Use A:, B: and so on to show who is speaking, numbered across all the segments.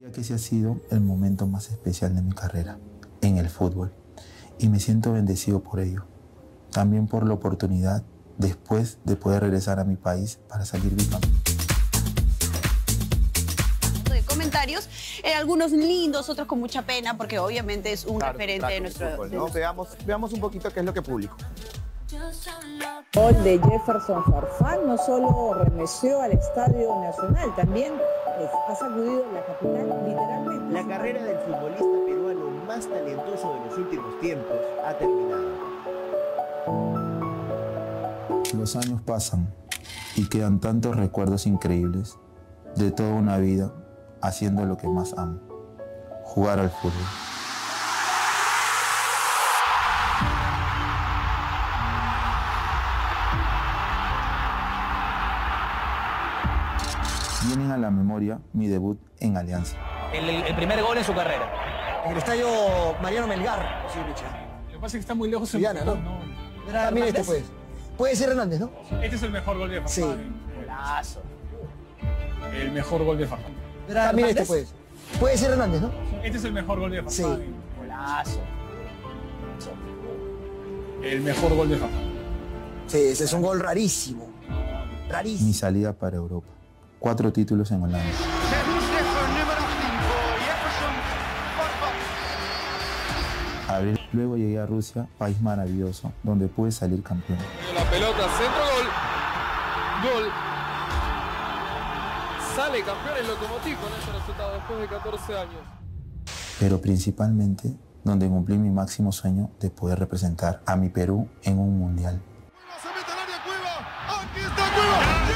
A: Ya que ese ha sido el momento más especial de mi carrera en el fútbol y me siento bendecido por ello. También por la oportunidad después de poder regresar a mi país para salir bicampeón.
B: De comentarios, algunos lindos, otros con mucha pena, porque obviamente es un referente de nuestro
C: fútbol, ¿no? Veamos un poquito qué es lo que publicó.
D: El gol de Jefferson Farfán no solo remeció al Estadio Nacional, también ha sacudido la capital literalmente.
E: La carrera del futbolista peruano más talentoso de los últimos tiempos ha terminado.
A: Los años pasan y quedan tantos recuerdos increíbles de toda una vida haciendo lo que más amo, jugar al fútbol. Vienen a la memoria mi debut en Alianza.
F: El primer gol en su carrera.
G: En el estadio Mariano Melgar, sí, Lucha.
H: Lo que pasa es que está muy lejos.
G: Diana, ¿no? Mira este pues. Puede ser Hernández, ¿no?
H: Este es el mejor gol de Farfán.
G: Sí.
F: Golazo.
H: El mejor gol de Farfán.
G: Mira este pues. Puede ser Hernández, ¿no?
H: Este es el mejor gol de Farfán.
G: Sí.
F: Golazo.
H: El mejor gol de Farfán.
G: Sí, ese es un gol rarísimo. Rarísimo.
A: Mi salida para Europa. 4 títulos en Holanda. Luego llegué a Rusia, país maravilloso, donde pude salir campeón.
I: La pelota, centro, gol. Sale campeón el Lokomotiv con ese resultado después de 14 años.
A: Pero principalmente donde cumplí mi máximo sueño de poder representar a mi Perú en un mundial.
J: Se mete al área Cueva. Aquí está Cueva.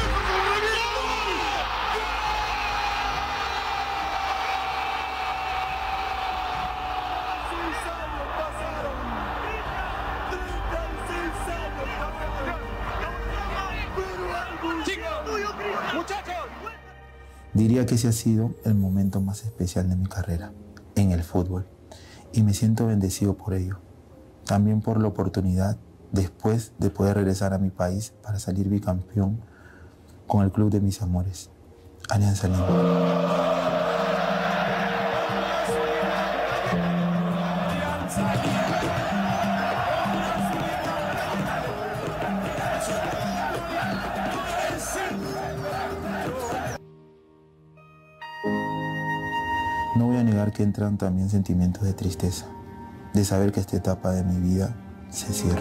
A: Diría que ese ha sido el momento más especial de mi carrera en el fútbol y me siento bendecido por ello. También por la oportunidad después de poder regresar a mi país para salir bicampeón con el club de mis amores, Alianza Lima. No voy a negar que entran también sentimientos de tristeza, de saber que esta etapa de mi vida se cierra.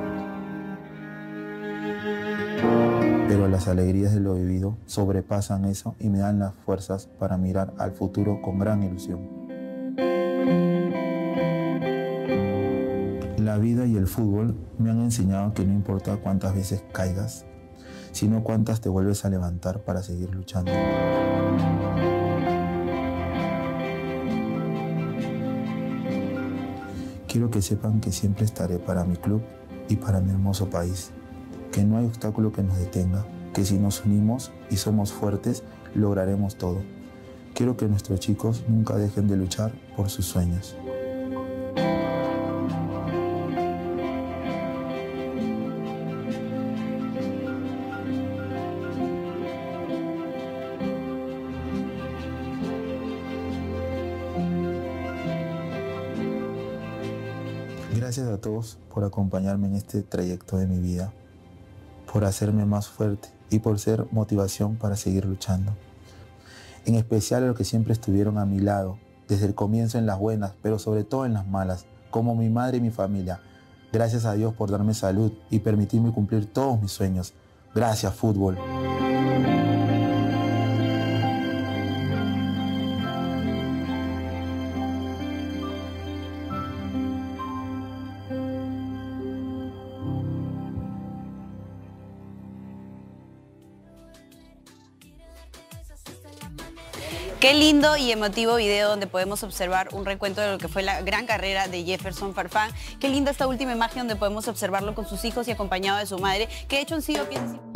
A: Pero las alegrías de lo vivido sobrepasan eso y me dan las fuerzas para mirar al futuro con gran ilusión. La vida y el fútbol me han enseñado que no importa cuántas veces caigas, sino cuántas te vuelves a levantar para seguir luchando. Quiero que sepan que siempre estaré para mi club y para mi hermoso país, que no hay obstáculo que nos detenga, que si nos unimos y somos fuertes, lograremos todo. Quiero que nuestros chicos nunca dejen de luchar por sus sueños. Gracias a todos por acompañarme en este trayecto de mi vida, por hacerme más fuerte y por ser motivación para seguir luchando. En especial a los que siempre estuvieron a mi lado, desde el comienzo en las buenas, pero sobre todo en las malas, como mi madre y mi familia. Gracias a Dios por darme salud y permitirme cumplir todos mis sueños. Gracias, fútbol.
B: Qué lindo y emotivo video donde podemos observar un recuento de lo que fue la gran carrera de Jefferson Farfán. Qué linda esta última imagen donde podemos observarlo con sus hijos y acompañado de su madre, que de hecho han sido piezas...